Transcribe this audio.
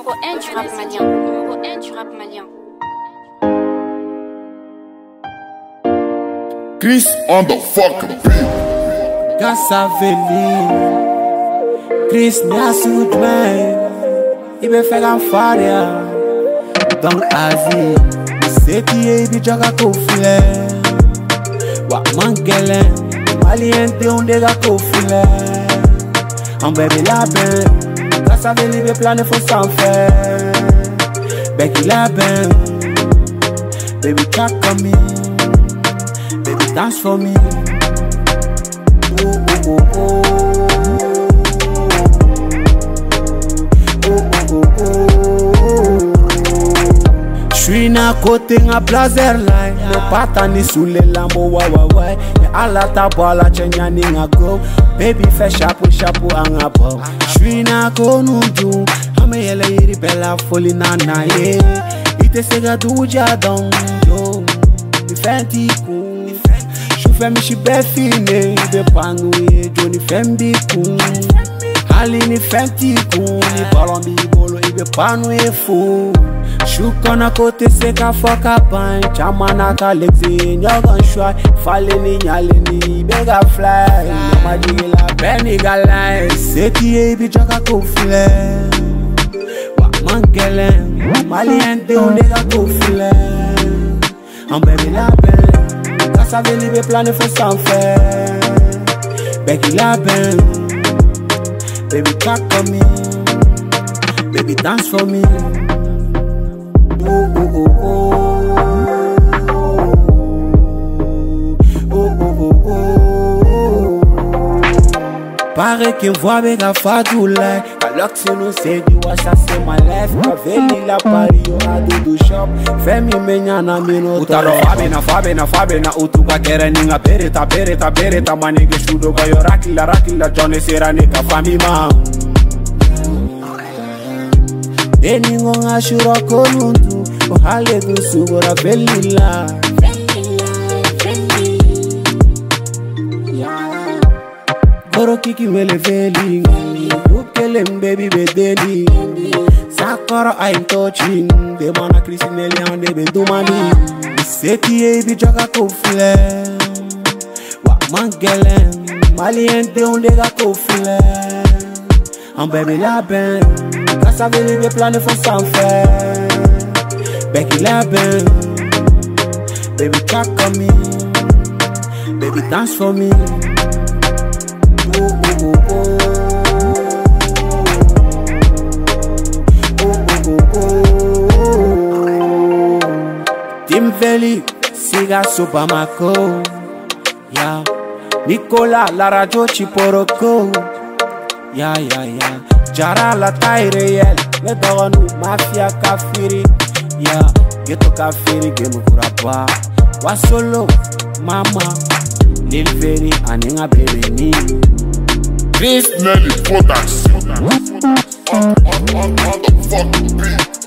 Numéro 1 du rap malien. Numéro 1 du rap malien. Chris on the fucking beat. Cassaveli, Chris Niasudman, Ibe Fegan Faria, Don Azi, Seti Ibi Jaga Kofile, Wak Mangele, Maliente Ondega Kofile, An baby laben, Cassaveli be plane for sanfer, Becky laben, baby talk on me, baby dance for me. J'suis na côté na blazer line, le patani sous les lambeaux wa wa wa. Et à la table la chenya ni nga go, baby fait chapeau chapeau anga bo. J'suis na konundu, ame yele yiri bella folie na na ye. Ite sega duja don yo, mi fenti ku. Femi shi befine, ibe panu ye Johnny Fembi kun. Ali ni fenti kun, ni balon bi bolo ibe panu ye fu. Shukona kote seka foka pan, chamana ka lexe nyogan shwa. Fale ni nyale ni bega fly, nama jigila beni galay. Seti ye ibi jaka kofile, wa mangele, maliente ondega kofile. An baby la belle. Cassaveli be plane for sanfer, Becky laben, baby talk on me, baby dance for me. Oh oh oh oh, oh oh oh oh. Pare que voix bega fadoulay, alors que si nous c'est du wa ça c'est ma life. Cassaveli la pari yo a do shop, femi menya na mino. Utalo fabe na utuka kere ninga pereta manege shudo ga yo rakila Johnny serane ka fami ma. Eningo ngashura konuntu, ohale du sugora belila. Goro kiki wele veli, ukelem baby bedeli. Sakara I'm touching, the man a Christine Leon de be do money. Seti ibi jaga kofile, wa mangele, maliente ondega kofile. An baby laben, Cassaveli be plane for sanfer, Becky laben, baby talk on me, baby dance for me. Oh oh oh oh. Timveli, siga Subamako, yeah. Nicola, la radio Chiporoko, yeah. Jara la taille réelle, le doronu, mafia kafiri, yeah. Ghetto kafiri, game kuraba, wasolo, mama, Lil Feri, aninga baby ni. Chris Nelly for that. On the fucking beat.